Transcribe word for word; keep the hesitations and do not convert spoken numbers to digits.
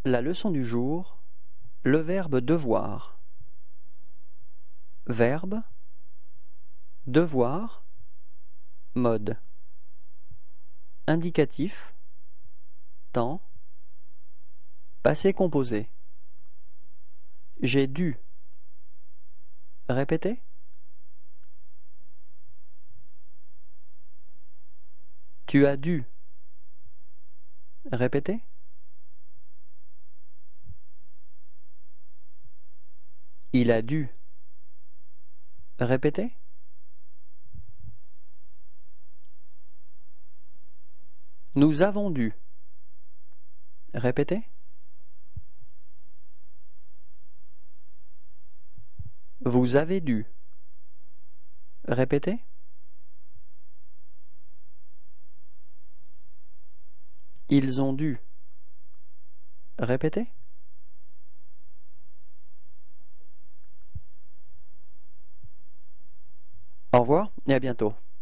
La leçon du jour, le verbe devoir. Verbe, devoir, mode. Indicatif, temps, passé composé. J'ai dû. Répétez. Tu as dû. Répétez. Il a dû. Répétez. Nous avons dû. Répétez. Vous avez dû. Répétez. Ils ont dû. Répétez. Au revoir et à bientôt.